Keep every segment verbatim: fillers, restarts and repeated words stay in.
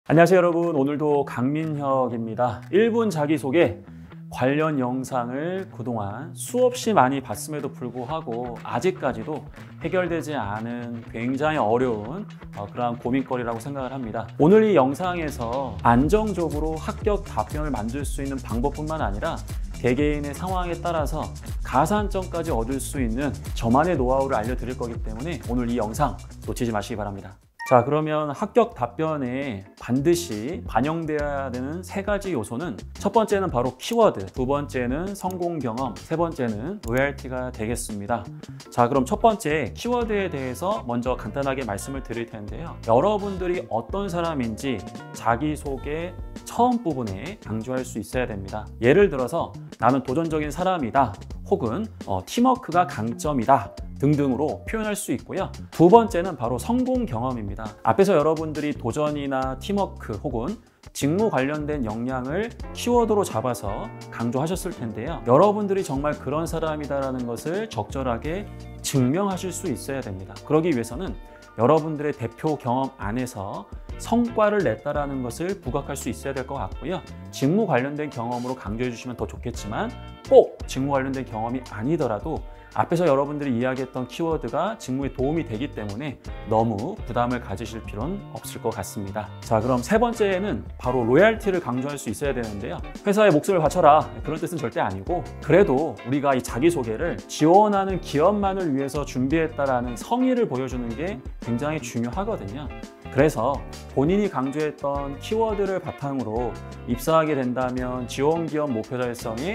안녕하세요 여러분, 오늘도 강민혁입니다. 일 분 자기소개 관련 영상을 그동안 수없이 많이 봤음에도 불구하고 아직까지도 해결되지 않은 굉장히 어려운 어, 그러한 고민거리라고 생각을 합니다. 오늘 이 영상에서 안정적으로 합격 답변을 만들 수 있는 방법뿐만 아니라 개개인의 상황에 따라서 가산점까지 얻을 수 있는 저만의 노하우를 알려드릴 거기 때문에 오늘 이 영상 놓치지 마시기 바랍니다. 자, 그러면 합격 답변에 반드시 반영되어야 되는 세 가지 요소는 첫 번째는 바로 키워드, 두 번째는 성공 경험, 세 번째는 로열티가 되겠습니다. 자, 그럼 첫 번째 키워드에 대해서 먼저 간단하게 말씀을 드릴 텐데요. 여러분들이 어떤 사람인지 자기소개 처음 부분에 강조할 수 있어야 됩니다. 예를 들어서 나는 도전적인 사람이다, 혹은 어, 팀워크가 강점이다 등등으로 표현할 수 있고요. 두 번째는 바로 성공 경험입니다. 앞에서 여러분들이 도전이나 팀워크 혹은 직무 관련된 역량을 키워드로 잡아서 강조하셨을 텐데요. 여러분들이 정말 그런 사람이다라는 것을 적절하게 증명하실 수 있어야 됩니다. 그러기 위해서는 여러분들의 대표 경험 안에서 성과를 냈다라는 것을 부각할 수 있어야 될 것 같고요. 직무 관련된 경험으로 강조해 주시면 더 좋겠지만 꼭 직무 관련된 경험이 아니더라도 앞에서 여러분들이 이야기했던 키워드가 직무에 도움이 되기 때문에 너무 부담을 가지실 필요는 없을 것 같습니다. 자, 그럼 세 번째는 바로 로열티를 강조할 수 있어야 되는데요. 회사에 목숨을 바쳐라, 그런 뜻은 절대 아니고, 그래도 우리가 이 자기소개를 지원하는 기업만을 위해서 준비했다라는 성의를 보여주는 게 굉장히 중요하거든요. 그래서 본인이 강조했던 키워드를 바탕으로 입사하게 된다면 지원기업 목표 달성에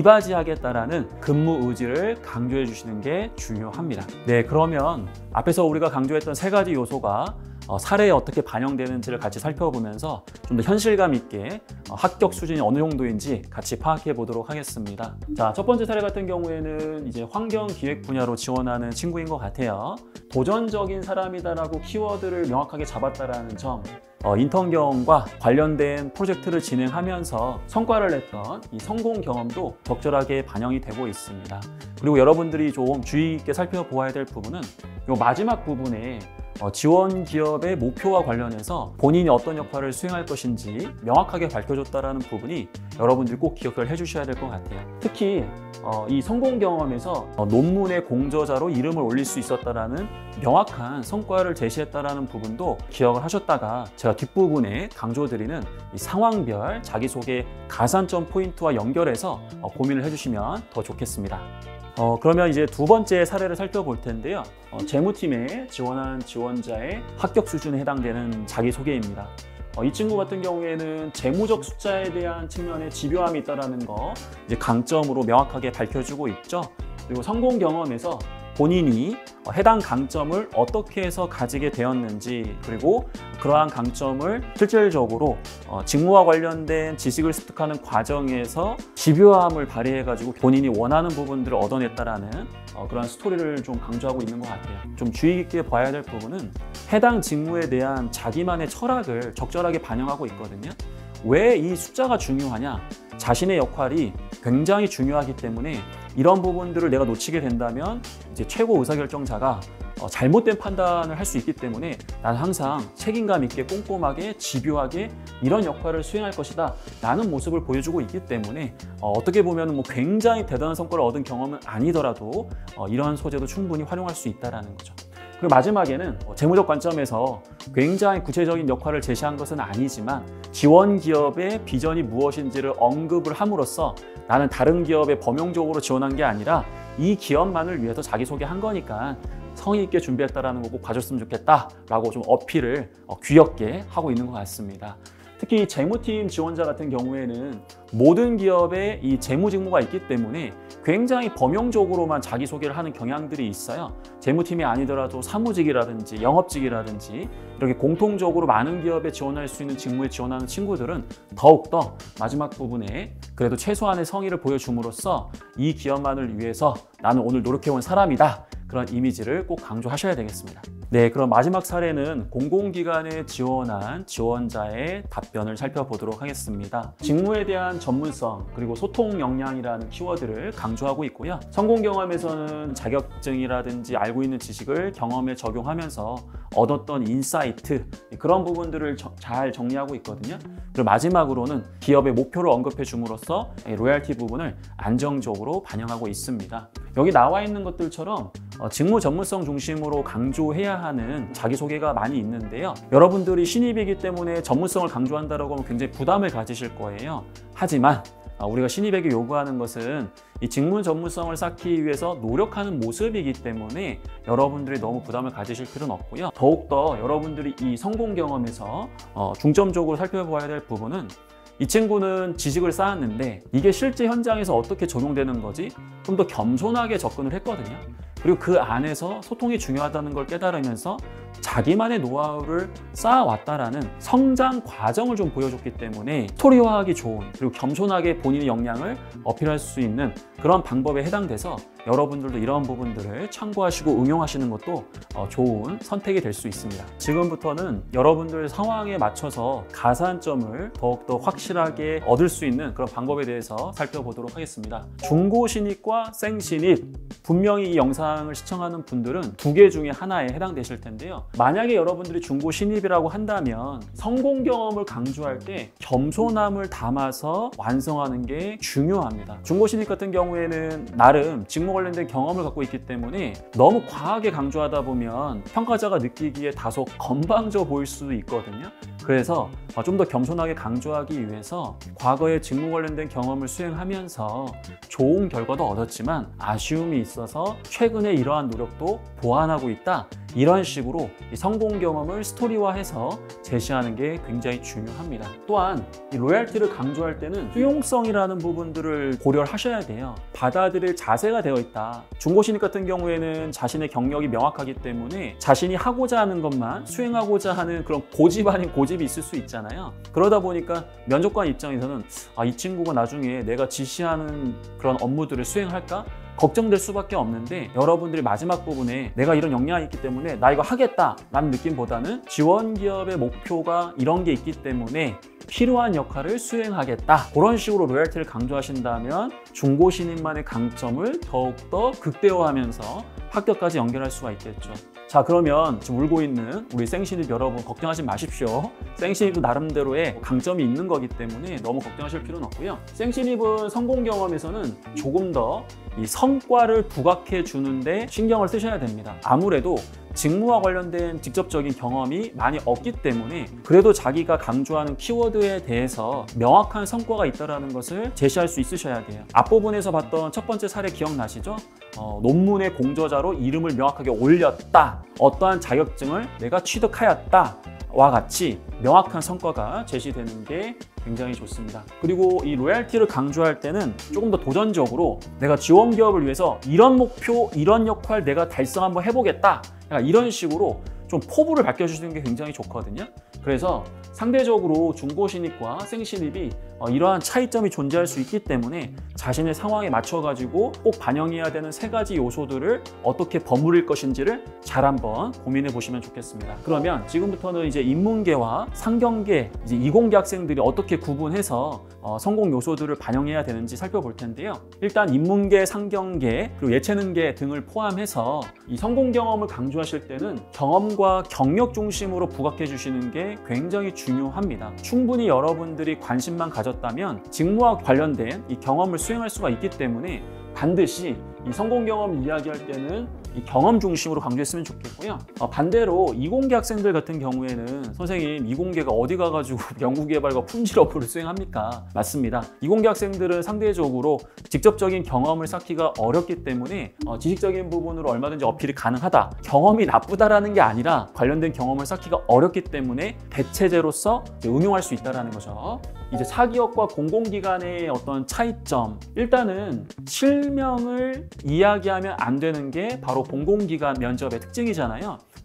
이바지하겠다라는 근무 의지를 강조해 주시는 게 중요합니다. 네, 그러면 앞에서 우리가 강조했던 세 가지 요소가 어, 사례에 어떻게 반영되는지를 같이 살펴보면서 좀 더 현실감 있게 어, 합격 수준이 어느 정도인지 같이 파악해 보도록 하겠습니다. 자, 첫 번째 사례 같은 경우에는 이제 환경기획 분야로 지원하는 친구인 것 같아요. 도전적인 사람이다라고 키워드를 명확하게 잡았다라는 점, 어, 인턴 경험과 관련된 프로젝트를 진행하면서 성과를 냈던 이 성공 경험도 적절하게 반영이 되고 있습니다. 그리고 여러분들이 좀 주의 있게 살펴보아야 될 부분은 이 마지막 부분에 어, 지원 기업의 목표와 관련해서 본인이 어떤 역할을 수행할 것인지 명확하게 밝혀줬다는 부분이 여러분들이 꼭 기억을 해주셔야 될 것 같아요. 특히 어, 이 성공 경험에서 어, 논문의 공저자로 이름을 올릴 수 있었다는 명확한 성과를 제시했다는 부분도 기억을 하셨다가 제가 뒷부분에 강조드리는 이 상황별 자기소개 가산점 포인트와 연결해서 어, 고민을 해주시면 더 좋겠습니다. 어, 그러면 이제 두 번째 사례를 살펴볼 텐데요. 어, 재무팀에 지원한 지원자의 합격 수준에 해당되는 자기소개입니다. 어, 이 친구 같은 경우에는 재무적 숫자에 대한 측면에 집요함이 있다는 거 이제 강점으로 명확하게 밝혀주고 있죠. 그리고 성공 경험에서 본인이 해당 강점을 어떻게 해서 가지게 되었는지, 그리고 그러한 강점을 실질적으로 직무와 관련된 지식을 습득하는 과정에서 집요함을 발휘해가지고 본인이 원하는 부분들을 얻어냈다라는 그런 스토리를 좀 강조하고 있는 것 같아요. 좀 주의 깊게 봐야 될 부분은 해당 직무에 대한 자기만의 철학을 적절하게 반영하고 있거든요. 왜 이 숫자가 중요하냐? 자신의 역할이 굉장히 중요하기 때문에 이런 부분들을 내가 놓치게 된다면 이제 최고 의사결정자가 어, 잘못된 판단을 할 수 있기 때문에 나는 항상 책임감 있게 꼼꼼하게 집요하게 이런 역할을 수행할 것이다 라는 모습을 보여주고 있기 때문에 어, 어떻게 보면 뭐 굉장히 대단한 성과를 얻은 경험은 아니더라도 어, 이런 소재도 충분히 활용할 수 있다는 거죠. 그리고 마지막에는 재무적 관점에서 굉장히 구체적인 역할을 제시한 것은 아니지만 지원 기업의 비전이 무엇인지를 언급을 함으로써 나는 다른 기업에 범용적으로 지원한 게 아니라 이 기업만을 위해서 자기소개한 거니까 성의 있게 준비했다라는 거 꼭 봐줬으면 좋겠다라고 좀 어필을 귀엽게 하고 있는 것 같습니다. 특히 재무팀 지원자 같은 경우에는 모든 기업에 이 재무 직무가 있기 때문에 굉장히 범용적으로만 자기소개를 하는 경향들이 있어요. 재무팀이 아니더라도 사무직이라든지 영업직이라든지 이렇게 공통적으로 많은 기업에 지원할 수 있는 직무에 지원하는 친구들은 더욱더 마지막 부분에 그래도 최소한의 성의를 보여줌으로써 이 기업만을 위해서 나는 오늘 노력해온 사람이다, 그런 이미지를 꼭 강조하셔야 되겠습니다. 네, 그럼 마지막 사례는 공공기관에 지원한 지원자의 답변을 살펴보도록 하겠습니다. 직무에 대한 전문성 그리고 소통 역량이라는 키워드를 강조하고 있고요. 성공 경험에서는 자격증이라든지 알고 있는 지식을 경험에 적용하면서 얻었던 인사이트, 그런 부분들을 잘 정리하고 있거든요. 그리고 마지막으로는 기업의 목표를 언급해 줌으로써 로열티 부분을 안정적으로 반영하고 있습니다. 여기 나와 있는 것들처럼 직무 전문성 중심으로 강조해야 하는 자기소개가 많이 있는데요. 여러분들이 신입이기 때문에 전문성을 강조한다고 하면 굉장히 부담을 가지실 거예요. 하지만 우리가 신입에게 요구하는 것은 이 직무 전문성을 쌓기 위해서 노력하는 모습이기 때문에 여러분들이 너무 부담을 가지실 필요는 없고요. 더욱더 여러분들이 이 성공 경험에서 중점적으로 살펴봐야 될 부분은 이 친구는 지식을 쌓았는데 이게 실제 현장에서 어떻게 적용되는 거지? 좀 더 겸손하게 접근을 했거든요. 그리고 그 안에서 소통이 중요하다는 걸 깨달으면서 자기만의 노하우를 쌓아왔다라는 성장 과정을 좀 보여줬기 때문에 스토리화하기 좋은, 그리고 겸손하게 본인의 역량을 어필할 수 있는 그런 방법에 해당돼서 여러분들도 이런 부분들을 참고하시고 응용하시는 것도 좋은 선택이 될 수 있습니다. 지금부터는 여러분들 상황에 맞춰서 가산점을 더욱더 확실하게 얻을 수 있는 그런 방법에 대해서 살펴보도록 하겠습니다. 중고신입과 생신입, 분명히 이 영상을 시청하는 분들은 두 개 중에 하나에 해당되실 텐데요. 만약에 여러분들이 중고신입이라고 한다면 성공 경험을 강조할 때 겸손함을 담아서 완성하는 게 중요합니다. 중고신입 같은 경우에는 나름 직무 관련된 경험을 갖고 있기 때문에 너무 과하게 강조하다 보면 평가자가 느끼기에 다소 건방져 보일 수도 있거든요. 그래서 좀 더 겸손하게 강조하기 위해서 과거에 직무 관련된 경험을 수행하면서 좋은 결과도 얻었지만 아쉬움이 있어서 최근에 이러한 노력도 보완하고 있다, 이런 식으로 이 성공 경험을 스토리화해서 제시하는 게 굉장히 중요합니다. 또한 이 로열티를 강조할 때는 수용성이라는 부분들을 고려를 하셔야 돼요. 받아들일 자세가 되어 있다. 중고신입 같은 경우에는 자신의 경력이 명확하기 때문에 자신이 하고자 하는 것만 수행하고자 하는 그런 고집 아닌 고집이 있을 수 있잖아요. 그러다 보니까 면접관 입장에서는 아, 이 친구가 나중에 내가 지시하는 그런 업무들을 수행할까? 걱정될 수밖에 없는데, 여러분들이 마지막 부분에 내가 이런 역량이 있기 때문에 나 이거 하겠다 라는 느낌보다는 지원 기업의 목표가 이런 게 있기 때문에 필요한 역할을 수행하겠다, 그런 식으로 로열티를 강조하신다면 중고신입만의 강점을 더욱더 극대화하면서 합격까지 연결할 수가 있겠죠. 자, 그러면 지금 울고 있는 우리 생신입 여러분 걱정하지 마십시오. 생신입도 나름대로의 강점이 있는 거기 때문에 너무 걱정하실 필요는 없고요. 생신입은 성공 경험에서는 조금 더 이 성과를 부각해 주는데 신경을 쓰셔야 됩니다. 아무래도 직무와 관련된 직접적인 경험이 많이 없기 때문에 그래도 자기가 강조하는 키워드에 대해서 명확한 성과가 있다는 것을 제시할 수 있으셔야 돼요. 앞부분에서 봤던 첫 번째 사례 기억나시죠? 어, 논문의 공저자로 이름을 명확하게 올렸다, 어떠한 자격증을 내가 취득하였다 와 같이 명확한 성과가 제시되는 게 굉장히 좋습니다. 그리고 이 로열티를 강조할 때는 조금 더 도전적으로 내가 지원 기업을 위해서 이런 목표, 이런 역할 내가 달성 한번 해보겠다, 이런 식으로 좀 포부를 밝혀주시는 게 굉장히 좋거든요. 그래서 상대적으로 중고신입과 생신입이 이러한 차이점이 존재할 수 있기 때문에 자신의 상황에 맞춰가지고 꼭 반영해야 되는 세 가지 요소들을 어떻게 버무릴 것인지를 잘 한번 고민해 보시면 좋겠습니다. 그러면 지금부터는 이제 인문계와 상경계, 이제 이공계 학생들이 어떻게 구분해서 어, 성공 요소들을 반영해야 되는지 살펴볼 텐데요. 일단 인문계, 상경계, 그리고 예체능계 등을 포함해서 이 성공 경험을 강조하실 때는 경험과 경력 중심으로 부각해 주시는 게 굉장히 중요합니다. 충분히 여러분들이 관심만 가졌다면 직무와 관련된 이 경험을 수행할 수가 있기 때문에 반드시 이 성공 경험 이야기할 때는 이 경험 중심으로 강조했으면 좋겠고요. 어, 반대로 이공계 학생들 같은 경우에는 선생님 이공계가 어디 가가지고 연구개발과 품질 어플을 수행합니까? 맞습니다. 이공계 학생들은 상대적으로 직접적인 경험을 쌓기가 어렵기 때문에 어, 지식적인 부분으로 얼마든지 어필이 가능하다. 경험이 나쁘다라는 게 아니라 관련된 경험을 쌓기가 어렵기 때문에 대체제로서 응용할 수 있다는 거죠. 이제 사기업과 공공기관의 어떤 차이점, 일단은 실명을 이야기하면 안 되는 게 바로 공공기관 면접의 특징이잖아요.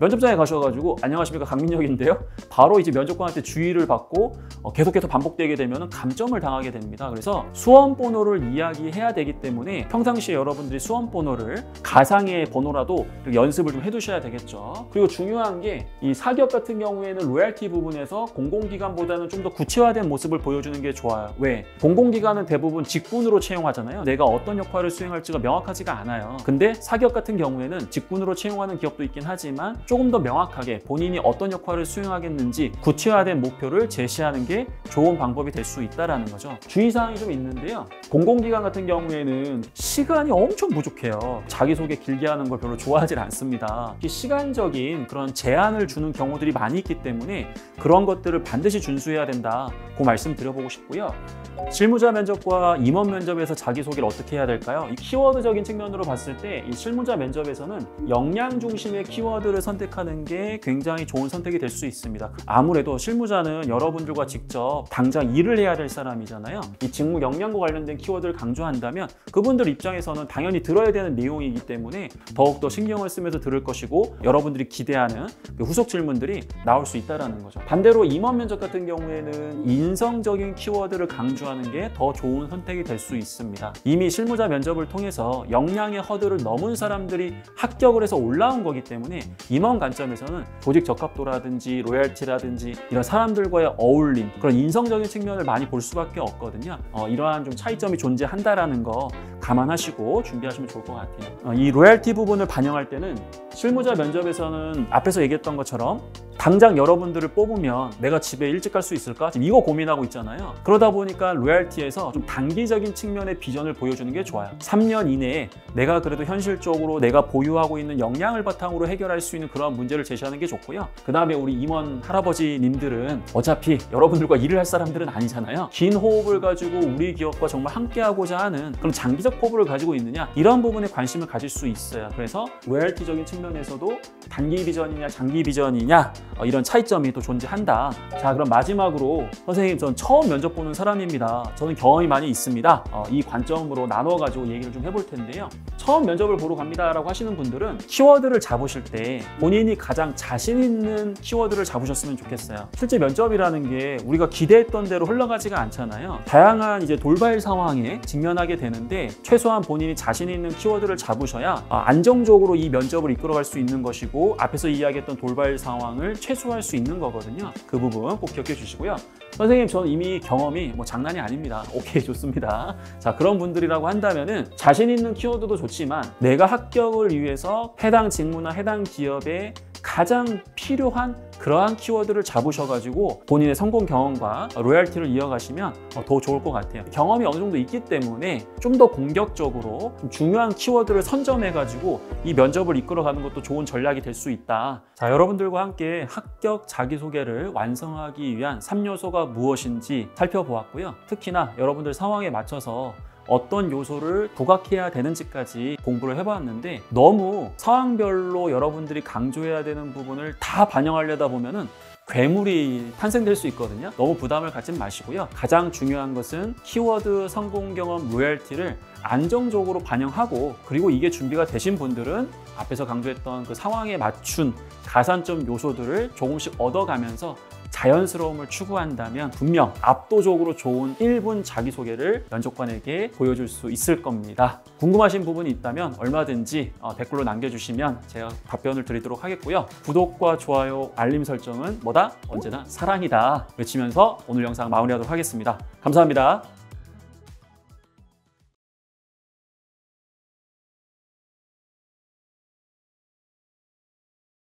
면접장에 가셔가지고 안녕하십니까 강민혁인데요. 바로 이제 면접관한테 주의를 받고 어, 계속해서 반복되게 되면 감점을 당하게 됩니다. 그래서 수험 번호를 이야기해야 되기 때문에 평상시에 여러분들이 수험 번호를 가상의 번호라도 연습을 좀 해두셔야 되겠죠. 그리고 중요한 게 이 사기업 같은 경우에는 로얄티 부분에서 공공기관보다는 좀 더 구체화된 모습을 보여주는 게 좋아요. 왜? 공공기관은 대부분 직군으로 채용하잖아요. 내가 어떤 역할을 수행할지가 명확하지가 않아요. 근데 사기업 같은 경우에는 직군으로 채용하는 기업도 있긴 하지만 조금 더 명확하게 본인이 어떤 역할을 수행하겠는지 구체화된 목표를 제시하는 게 좋은 방법이 될 수 있다는 거죠. 주의사항이 좀 있는데요. 공공기관 같은 경우에는 시간이 엄청 부족해요. 자기소개 길게 하는 걸 별로 좋아하지 않습니다. 시간적인 그런 제한을 주는 경우들이 많이 있기 때문에 그런 것들을 반드시 준수해야 된다. 그 말씀 드려보고 싶고요. 실무자 면접과 임원 면접에서 자기소개를 어떻게 해야 될까요? 이 키워드적인 측면으로 봤을 때 이 실무자 면접에서는 역량 중심의 키워드를 선택하는 게 굉장히 좋은 선택이 될 수 있습니다. 아무래도 실무자는 여러분들과 직접 당장 일을 해야 될 사람이잖아요. 이 직무 역량과 관련된 키워드를 강조한다면 그분들 입장에서는 당연히 들어야 되는 내용이기 때문에 더욱더 신경을 쓰면서 들을 것이고 여러분들이 기대하는 그 후속 질문들이 나올 수 있다는 거죠. 반대로 임원 면접 같은 경우에는 인성적인 키워드를 강조하는 게 더 좋은 선택이 될 수 있습니다. 이미 실무자 면접을 통해서 역량의 허들을 넘은 사람들이 합격을 해서 올라온 거기 때문에 임원 관점에서는 조직 적합도라든지 로열티라든지 이런 사람들과의 어울림, 그런 인성적인 측면을 많이 볼 수밖에 없거든요. 어, 이러한 좀 차이점이 존재한다라는 거 감안하시고 준비하시면 좋을 것 같아요. 어, 이 로열티 부분을 반영할 때는 실무자 면접에서는 앞에서 얘기했던 것처럼 당장 여러분들을 뽑으면 내가 집에 일찍 갈 수 있을까? 지금 이거 고민하고 있잖아요. 그러다 보니까 로얄티에서 좀 단기적인 측면의 비전을 보여주는 게 좋아요. 삼 년 이내에 내가 그래도 현실적으로 내가 보유하고 있는 역량을 바탕으로 해결할 수 있는 그런 문제를 제시하는 게 좋고요. 그 다음에 우리 임원 할아버지님들은 어차피 여러분들과 일을 할 사람들은 아니잖아요. 긴 호흡을 가지고 우리 기업과 정말 함께하고자 하는 그런 장기적 포부를 가지고 있느냐, 이런 부분에 관심을 가질 수 있어요. 그래서 로얄티적인 측면에서도 단기 비전이냐 장기 비전이냐 어, 이런 차이점이 또 존재한다. 자, 그럼 마지막으로 선생님, 전 처음 면접 보는 사람입니다. 저는 경험이 많이 있습니다. 어, 이 관점으로 나눠가지고 얘기를 좀 해볼 텐데요. 처음 면접을 보러 갑니다 라고 하시는 분들은 키워드를 잡으실 때 본인이 가장 자신 있는 키워드를 잡으셨으면 좋겠어요. 실제 면접이라는 게 우리가 기대했던 대로 흘러가지가 않잖아요. 다양한 이제 돌발 상황에 직면하게 되는데 최소한 본인이 자신 있는 키워드를 잡으셔야 안정적으로 이 면접을 이끌어갈 수 있는 것이고 앞에서 이야기했던 돌발 상황을 최소화할 수 있는 거거든요. 그 부분 꼭 기억해 주시고요. 선생님, 저는 이미 경험이 뭐 장난이 아닙니다. 오케이, 좋습니다. 자, 그런 분들이라고 한다면은 자신 있는 키워드도 좋지만 내가 합격을 위해서 해당 직무나 해당 기업에 가장 필요한 그러한 키워드를 잡으셔가지고 본인의 성공 경험과 로얄티를 이어가시면 더 좋을 것 같아요. 경험이 어느 정도 있기 때문에 좀 더 공격적으로 좀 중요한 키워드를 선점해가지고 이 면접을 이끌어가는 것도 좋은 전략이 될 수 있다. 자, 여러분들과 함께 합격 자기소개를 완성하기 위한 삼 요소가 무엇인지 살펴보았고요. 특히나 여러분들 상황에 맞춰서 어떤 요소를 부각해야 되는지까지 공부를 해봤는데 너무 상황별로 여러분들이 강조해야 되는 부분을 다 반영하려다 보면은 괴물이 탄생될 수 있거든요. 너무 부담을 갖지 마시고요. 가장 중요한 것은 키워드, 성공 경험, 로열티를 안정적으로 반영하고, 그리고 이게 준비가 되신 분들은 앞에서 강조했던 그 상황에 맞춘 가산점 요소들을 조금씩 얻어가면서 자연스러움을 추구한다면 분명 압도적으로 좋은 일 분 자기소개를 면접관에게 보여줄 수 있을 겁니다. 궁금하신 부분이 있다면 얼마든지 댓글로 남겨주시면 제가 답변을 드리도록 하겠고요. 구독과 좋아요, 알림 설정은 뭐다? 언제나 사랑이다 외치면서 오늘 영상 마무리하도록 하겠습니다. 감사합니다.